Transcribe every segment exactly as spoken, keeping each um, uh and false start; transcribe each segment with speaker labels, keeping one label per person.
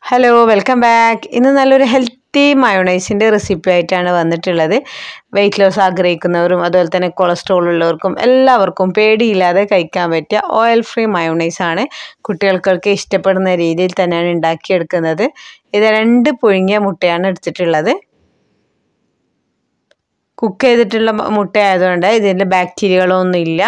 Speaker 1: Hello welcome back. ഇന്ന് നല്ലൊരു healthy മയോണൈസിൻ്റെ recipe ആയിട്ടാണ് വന്നിട്ടുള്ളത്. വെയിറ്റ് ലോസ് ആഗ്രഹിക്കുന്നവരും അതുപോലെ തന്നെ കൊളസ്ട്രോൾ ഉള്ളവർക്കും എല്ലാവർക്കും പേടിയില്ലാതെ കഴിക്കാൻ പറ്റിയ ഓയിൽ ഫ്രീ മയോണൈസാണ്. കുട്ടികൾക്കൊക്കെ ഇഷ്ടപ്പെടുന്ന രീതിയിൽ തന്നെയാണ് ഉണ്ടാക്കിയെടുക്കുന്നത്. ഇത് രണ്ട് പുഴുങ്ങിയ മുട്ടയാണ് എടുത്തിട്ടുള്ളത്. കുക്ക് ചെയ്തിട്ടുള്ള മുട്ട ആയതുകൊണ്ട് ഇതിൻ്റെ ബാക്ടീരിയകളൊന്നും ഇല്ല.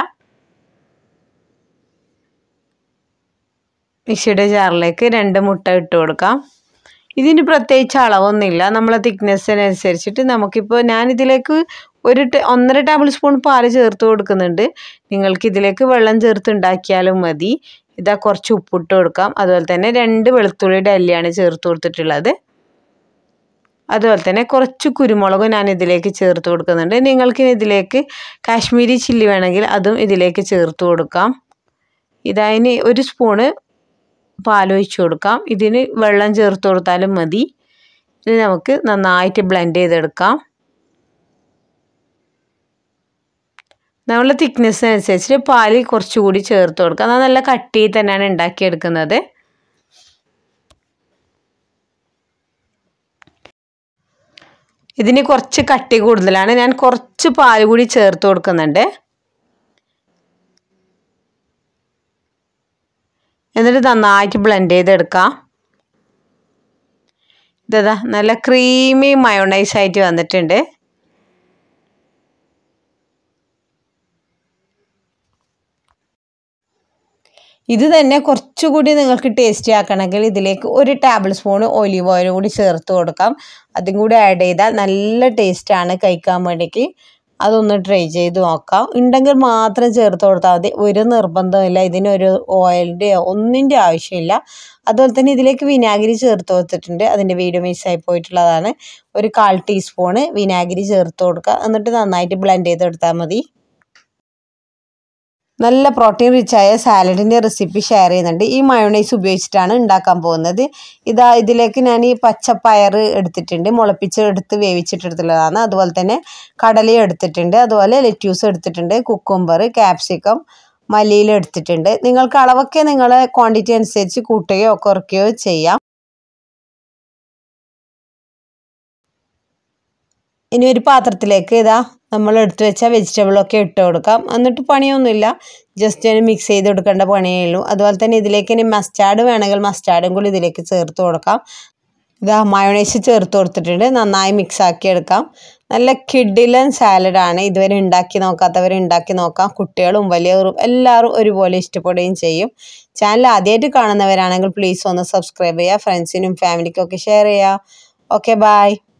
Speaker 1: മിക്സിയുടെ ജാറിലേക്ക് രണ്ട് മുട്ട ഇട്ട് കൊടുക്കാം. ഇതിന് പ്രത്യേകിച്ച് അളവൊന്നുമില്ല, നമ്മളെ തിക്നെസ്സിനനുസരിച്ചിട്ട് നമുക്കിപ്പോൾ ഞാനിതിലേക്ക് ഒരു ഒന്നര ടേബിൾ സ്പൂൺ പാല് ചേർത്ത് കൊടുക്കുന്നുണ്ട്. നിങ്ങൾക്ക് ഇതിലേക്ക് വെള്ളം ചേർത്ത് ഉണ്ടാക്കിയാലും മതി. ഇതാ കുറച്ച് ഉപ്പിട്ട് കൊടുക്കാം. അതുപോലെ തന്നെ രണ്ട് വെളുത്തുള്ളിയുടെ അല്ലിയാണ് ചേർത്ത് കൊടുത്തിട്ടുള്ളത്. അതുപോലെ തന്നെ കുറച്ച് കുരുമുളക് ഞാൻ ഇതിലേക്ക് ചേർത്ത് കൊടുക്കുന്നുണ്ട്. നിങ്ങൾക്ക് ഇതിലേക്ക് കാശ്മീരി ചില്ലി വേണമെങ്കിൽ അതും ഇതിലേക്ക് ചേർത്ത് കൊടുക്കാം. ഇതതിന് ഒരു സ്പൂണ് പാലൊഴിച്ച് കൊടുക്കാം. ഇതിന് വെള്ളം ചേർത്ത് കൊടുത്താലും മതി. ഇത് നമുക്ക് നന്നായിട്ട് ബ്ലെൻഡ് ചെയ്തെടുക്കാം. നമ്മളെ തിക്നെസ്സിനനുസരിച്ച് പാല് കുറച്ചുകൂടി ചേർത്ത് കൊടുക്കാം. അത് നല്ല കട്ടിയിൽ തന്നെയാണ് ഉണ്ടാക്കിയെടുക്കുന്നത്. ഇതിന് കുറച്ച് കട്ടി കൂടുതലാണ്, ഞാൻ കുറച്ച് പാല് കൂടി ചേർത്ത് കൊടുക്കുന്നുണ്ട്. എന്നിട്ട് നന്നായിട്ട് ബ്ലെൻഡ് ചെയ്തെടുക്കാം. ഇതാ നല്ല ക്രീമി മയോണൈസ് ആയിട്ട് വന്നിട്ടുണ്ട്. ഇത് തന്നെ കുറച്ചുകൂടി നിങ്ങൾക്ക് ടേസ്റ്റി ആക്കണമെങ്കിൽ ഇതിലേക്ക് ഒരു ടേബിൾ സ്പൂൺ ഒലിവ് ഓയിൽ കൂടി ചേർത്ത് കൊടുക്കാം. അതും കൂടി ആഡ് ചെയ്താൽ നല്ല ടേസ്റ്റാണ് കഴിക്കാൻ വേണ്ടിയിട്ട്. അതൊന്ന് ട്രൈ ചെയ്ത് നോക്കാം. ഉണ്ടെങ്കിൽ മാത്രം ചേർത്ത് കൊടുത്താൽ മതി, ഒരു നിർബന്ധമില്ല. ഇതിനൊരു ഓയിലിൻ്റെ ഒന്നിൻ്റെ ആവശ്യമില്ല. അതുപോലെ തന്നെ ഇതിലേക്ക് വിനാഗിരി ചേർത്ത് കൊടുത്തിട്ടുണ്ട്. അതിൻ്റെ വീഡിയോ മിസ്സായി പോയിട്ടുള്ളതാണ്. ഒരു കാൽ ടീസ്പൂണ് വിനാഗിരി ചേർത്ത് കൊടുക്കുക. എന്നിട്ട് നന്നായിട്ട് ബ്ലെൻഡ് ചെയ്തെടുത്താൽ മതി. നല്ല പ്രോട്ടീൻ റിച്ചായ സാലഡിൻ്റെ റെസിപ്പി ഷെയർ ചെയ്യുന്നുണ്ട്. ഈ മയോണൈസ് ഉപയോഗിച്ചിട്ടാണ് ഉണ്ടാക്കാൻ പോകുന്നത്. ഇതാ ഇതിലേക്ക് ഞാൻ ഈ പച്ചപ്പയർ എടുത്തിട്ടുണ്ട്, മുളപ്പിച്ച് എടുത്ത് വേവിച്ചിട്ടെടുത്തുള്ളതാണ്. അതുപോലെ തന്നെ കടലയും എടുത്തിട്ടുണ്ട്. അതുപോലെ ലെറ്റ്യൂസ് എടുത്തിട്ടുണ്ട്, കുക്കുംബർ, ക്യാപ്സിക്കം, മല്ലിയില എടുത്തിട്ടുണ്ട്. നിങ്ങൾക്ക് അളവൊക്കെ നിങ്ങളെ ക്വാണ്ടിറ്റി അനുസരിച്ച് കൂട്ടുകയോ കുറയ്ക്കുകയോ ചെയ്യാം. ഇനി ഒരു പാത്രത്തിലേക്ക് ഇതാ നമ്മൾ എടുത്തു വെച്ച വെജിറ്റബിളൊക്കെ ഇട്ട് കൊടുക്കാം. എന്നിട്ട് പണിയൊന്നുമില്ല, ജസ്റ്റ് ഒന്ന് മിക്സ് ചെയ്ത് കൊടുക്കേണ്ട പണിയേ ഉള്ളൂ. അതുപോലെ തന്നെ ഇതിലേക്ക് ഇനി മസ്റ്റാർഡ് വേണമെങ്കിൽ മസ്റ്റാർഡും കൂടി ഇതിലേക്ക് ചേർത്ത് കൊടുക്കാം. ഇതാ മയോണൈസ് ചേർത്ത് കൊടുത്തിട്ടുണ്ട്. നന്നായി മിക്സ് ആക്കി എടുക്കാം. നല്ല കിഡിലൻ സാലഡാണ്. ഇതുവരെ ഉണ്ടാക്കി നോക്കാത്തവർ ഉണ്ടാക്കി നോക്കാം. കുട്ടികളും വലിയവരും എല്ലാവരും ഒരുപോലെ ഇഷ്ടപ്പെടുകയും ചെയ്യും. ചാനൽ ആദ്യമായിട്ട് കാണുന്നവരാണെങ്കിൽ പ്ലീസ് ഒന്ന് സബ്സ്ക്രൈബ് ചെയ്യുക. ഫ്രണ്ട്സിനും ഫാമിലിക്കും ഒക്കെ ഷെയർ ചെയ്യുക. Okay, by.